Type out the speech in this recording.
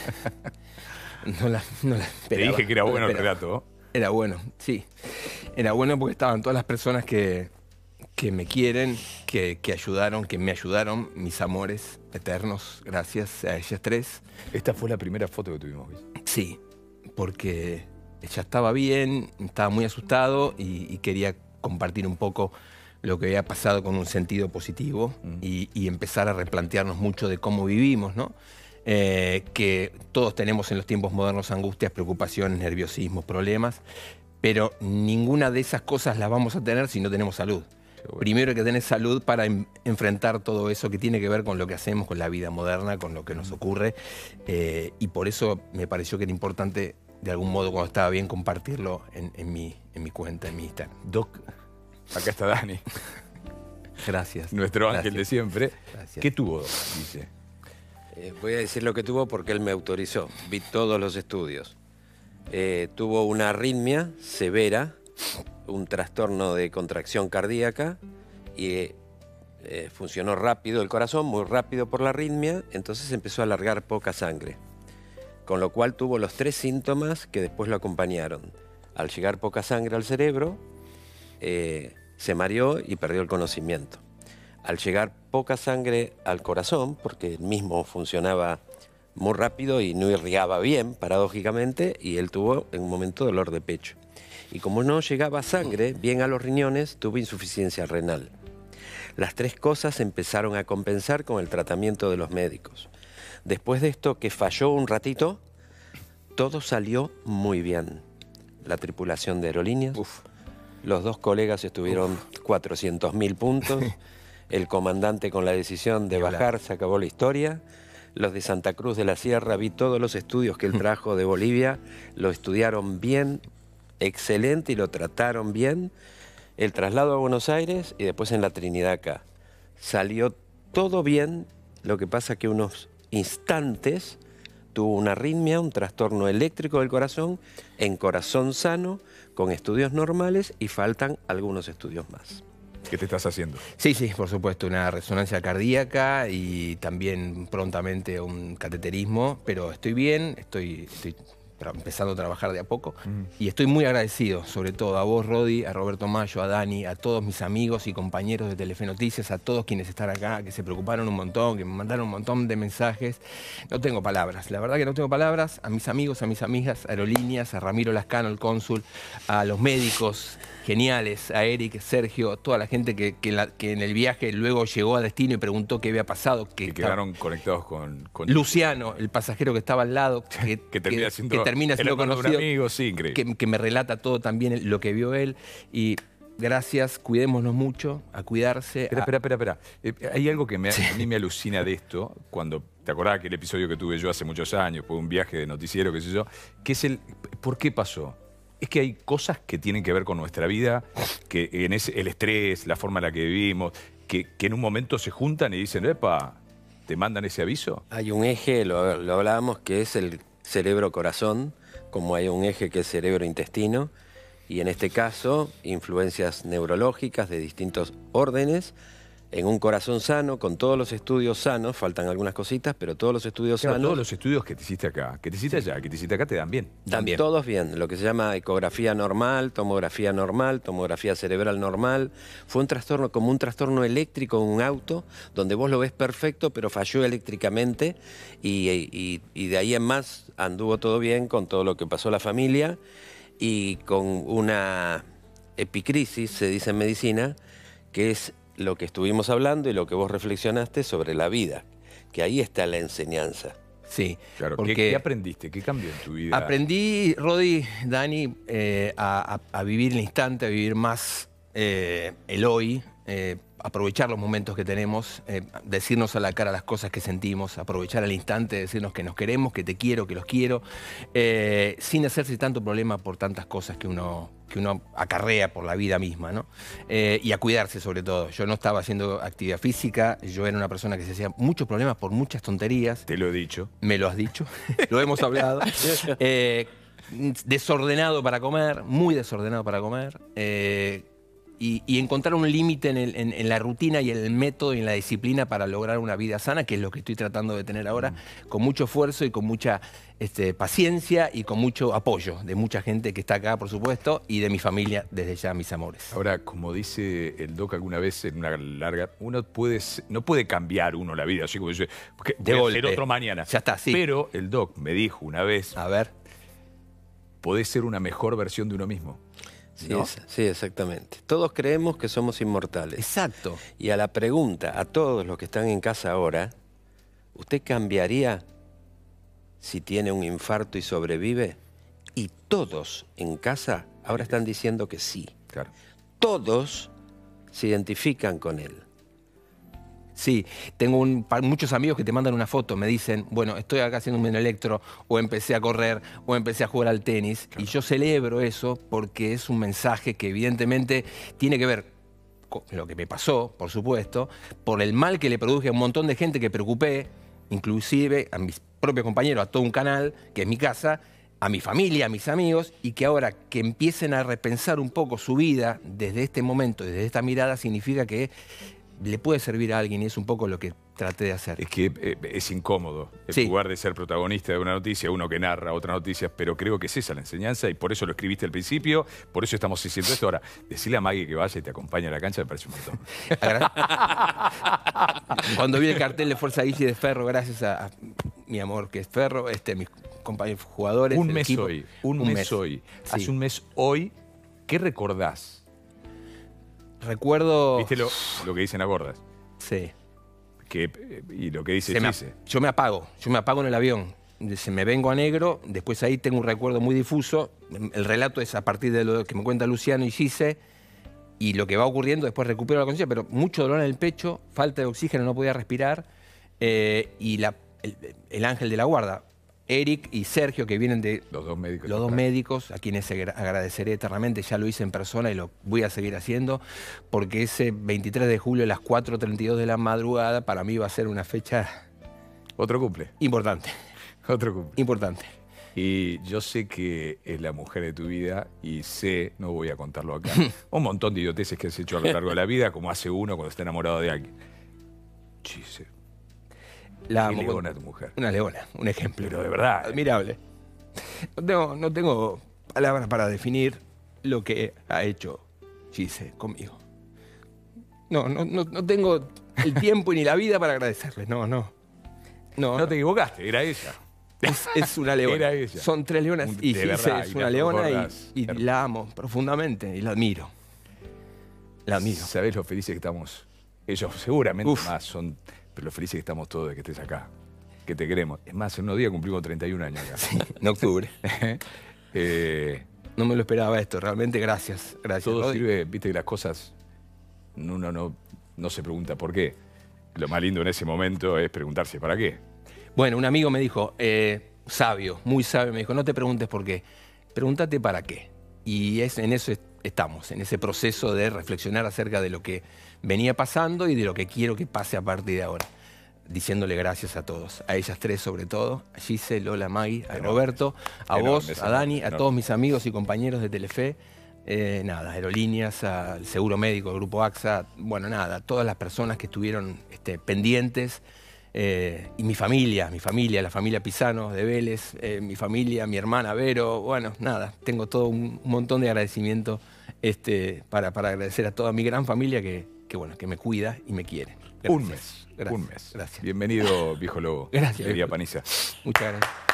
No la esperaba. Te dije que era bueno el relato. Era bueno, sí. Era bueno porque estaban todas las personas que me quieren, que ayudaron, que me ayudaron, mis amores eternos, gracias a ellas tres. Esta fue la primera foto que tuvimos, ¿ves? Sí, porque ella estaba bien, estaba muy asustado y quería compartir un poco lo que había pasado con un sentido positivo y empezar a replantearnos mucho de cómo vivimos, ¿no? Que todos tenemos en los tiempos modernos angustias, preocupaciones, nerviosismos, problemas, pero ninguna de esas cosas las vamos a tener si no tenemos salud. Bueno. Primero hay que tener salud para enfrentar todo eso que tiene que ver con lo que hacemos, con la vida moderna, con lo que nos ocurre, y por eso me pareció que era importante, de algún modo, cuando estaba bien, compartirlo en mi cuenta, en mi Instagram. Doc, acá está Dani. Gracias. Nuestro ángel de siempre. Gracias. ¿Qué tuvo, Doc? Dice. Voy a decir lo que tuvo porque él me autorizó. Vi todos los estudios. Tuvo una arritmia severa, un trastorno de contracción cardíaca y funcionó rápido el corazón, muy rápido por la arritmia, entonces empezó a largar poca sangre. Con lo cual tuvo los 3 síntomas que después lo acompañaron. Al llegar poca sangre al cerebro, se mareó y perdió el conocimiento. Al llegar poca sangre al corazón, porque él mismo funcionaba muy rápido y no irrigaba bien, paradójicamente, y él tuvo en un momento dolor de pecho. Y como no llegaba sangre bien a los riñones, tuvo insuficiencia renal. Las 3 cosas empezaron a compensar con el tratamiento de los médicos. Después de esto, que falló un ratito, todo salió muy bien. La tripulación de aerolíneas, los 2 colegas estuvieron 400.000 puntos, el comandante con la decisión de bajar, se acabó la historia. Los de Santa Cruz de la Sierra, vi todos los estudios que él trajo de Bolivia, lo estudiaron bien, excelente, y lo trataron bien. El traslado a Buenos Aires y después en la Trinidad acá. Salió todo bien, lo que pasa que unos instantes tuvo una arritmia, un trastorno eléctrico del corazón, en corazón sano, con estudios normales, y faltan algunos estudios más. ¿Qué te estás haciendo? Sí, por supuesto, una resonancia cardíaca y también prontamente un cateterismo, pero estoy bien, estoy empezando a trabajar de a poco y estoy muy agradecido, sobre todo a vos, Rodi, a Roberto Mayo, a Dani, a todos mis amigos y compañeros de Telefe Noticias, a todos quienes están acá, que se preocuparon un montón, que me mandaron un montón de mensajes. No tengo palabras, la verdad que no tengo palabras. A mis amigos, a mis amigas, aerolíneas, a Ramiro Lascano, el cónsul, a los médicos geniales, a Eric, Sergio, toda la gente que en el viaje luego llegó a destino y preguntó qué había pasado. Que quedaron conectados con Luciano, el pasajero que estaba al lado, que termina siendo conocido, amigo, sí, increíble. Que me relata todo también lo que vio él. Y gracias, cuidémonos mucho, a cuidarse. Espera. Hay algo que a mí me alucina de esto, cuando te acordás que el episodio que tuve yo hace muchos años, fue un viaje de noticiero, qué sé yo, que es ¿por qué pasó? Es que hay cosas que tienen que ver con nuestra vida, que el estrés, la forma en la que vivimos, que en un momento se juntan y dicen, epa, ¿te mandan ese aviso? Hay un eje, lo hablábamos, que es el cerebro-corazón, como hay un eje que es cerebro-intestino, y en este caso, influencias neurológicas de distintos órdenes, en un corazón sano, con todos los estudios sanos, faltan algunas cositas, pero todos los estudios sanos... Todos los estudios que te hiciste acá, que te hiciste allá, que te hiciste acá, te dan bien. Dan todos bien, lo que se llama ecografía normal, tomografía cerebral normal. Fue un trastorno, como un trastorno eléctrico en un auto, donde vos lo ves perfecto, pero falló eléctricamente, y de ahí en más anduvo todo bien con todo lo que pasó la familia, y con una epicrisis, se dice en medicina, que es lo que estuvimos hablando y lo que vos reflexionaste sobre la vida, que ahí está la enseñanza. Sí, claro. ¿Qué aprendiste? ¿Qué cambió en tu vida? Aprendí, Rodi, Dani, a vivir el instante, a vivir más el hoy, aprovechar los momentos que tenemos, decirnos a la cara las cosas que sentimos, aprovechar el instante, decirnos que nos queremos, que te quiero, que los quiero, sin hacerse tanto problema por tantas cosas que uno acarrea por la vida misma, ¿no? Y a cuidarse sobre todo. Yo no estaba haciendo actividad física, yo era una persona que se hacía muchos problemas por muchas tonterías. Te lo he dicho. Me lo has dicho, lo hemos hablado. Desordenado para comer, muy desordenado para comer. y encontrar un límite en la rutina y en el método y en la disciplina para lograr una vida sana, que es lo que estoy tratando de tener ahora, con mucho esfuerzo y con mucha paciencia y con mucho apoyo de mucha gente que está acá, por supuesto, y de mi familia, desde ya, mis amores. Ahora, como dice el Doc alguna vez en una larga, no puede cambiar uno la vida, así como dice, voy a ser otro mañana. Ya está, sí. Pero el Doc me dijo una vez, A ver. podés ser una mejor versión de uno mismo. Sí, ¿no? sí, exactamente. Todos creemos que somos inmortales. Exacto. Y a la pregunta, a todos los que están en casa ahora, ¿usted cambiaría si tiene un infarto y sobrevive? Y todos en casa ahora están diciendo que sí. Claro. Todos se identifican con él. Sí, tengo muchos amigos que te mandan una foto, me dicen, bueno, estoy acá haciendo un electro, o empecé a correr, o empecé a jugar al tenis. Claro. Y yo celebro eso porque es un mensaje que evidentemente tiene que ver con lo que me pasó, por supuesto, por el mal que le produje a un montón de gente que preocupé, inclusive a mis propios compañeros, a todo un canal, que es mi casa, a mi familia, a mis amigos, y que ahora que empiecen a repensar un poco su vida desde este momento, desde esta mirada, significa que le puede servir a alguien, y es un poco lo que traté de hacer. Es que es incómodo, en lugar de ser protagonista de una noticia, uno que narra otra noticia, pero creo que es esa la enseñanza y por eso lo escribiste al principio, por eso estamos diciendo esto. Ahora, decirle a Maggie que vaya y te acompañe a la cancha me parece un montón. Cuando vi el cartel de Fuerza Guille de Ferro, gracias a mi amor que es Ferro, mis compañeros jugadores, un mes equipo, hoy, un mes hoy. Sí. Hace un mes hoy, ¿qué recordás? Recuerdo... ¿Viste lo que dicen a gordas? Sí. Y lo que dice Gise. Yo me apago en el avión. Se me vengo a negro, después ahí tengo un recuerdo muy difuso. El relato es a partir de lo que me cuenta Luciano y Gise, y lo que va ocurriendo, después recupero la conciencia, pero mucho dolor en el pecho, falta de oxígeno, no podía respirar, y el ángel de la guarda, Eric y Sergio, que vienen de... Los dos médicos, a quienes agradeceré eternamente. Ya lo hice en persona y lo voy a seguir haciendo, porque ese 23 de julio a las 4:32 de la madrugada para mí va a ser una fecha... Otro cumple. Importante. Otro cumple. Importante. Y yo sé que es la mujer de tu vida y sé, no voy a contarlo acá, un montón de idioteces que has hecho a lo largo de la vida, como hace uno cuando está enamorado de alguien. Chise. La Qué leona tu mujer. Una leona, un ejemplo. Pero de verdad. Admirable. No tengo palabras para definir lo que ha hecho Gise conmigo. No tengo el tiempo ni la vida para agradecerle. No te equivocaste, era ella. Es una leona. Era ella. Son tres leonas y Gise es una leona y la amo profundamente y la admiro. La admiro. ¿Sabés lo felices que estamos? Ellos seguramente más son... Pero lo felices que estamos todos de que estés acá, que te queremos. Es más, en unos días cumplimos 31 años acá. Sí, en octubre. No me lo esperaba esto, realmente gracias. Todo Rodi. sirve, viste que las cosas, uno no se pregunta por qué. Lo más lindo en ese momento es preguntarse para qué. Bueno, un amigo me dijo, sabio, muy sabio, me dijo, no te preguntes por qué, pregúntate para qué. Y en eso estamos, en ese proceso de reflexionar acerca de lo que venía pasando y de lo que quiero que pase a partir de ahora. Diciéndole gracias a todos, a ellas tres sobre todo, a Gise, Lola, Maggie, a Roberto, a vos, a Dani, a todos mis amigos y compañeros de Telefe, Aerolíneas, al Seguro Médico, al Grupo AXA, bueno, nada, todas las personas que estuvieron pendientes, y mi familia, la familia Pisano de Vélez, mi familia, mi hermana Vero, bueno, nada, tengo todo un montón de agradecimiento para agradecer a toda mi gran familia que me cuida y me quiere. Gracias. Un mes. Gracias. Bienvenido, viejo lobo. Gracias. Diría Paniza. Muchas gracias.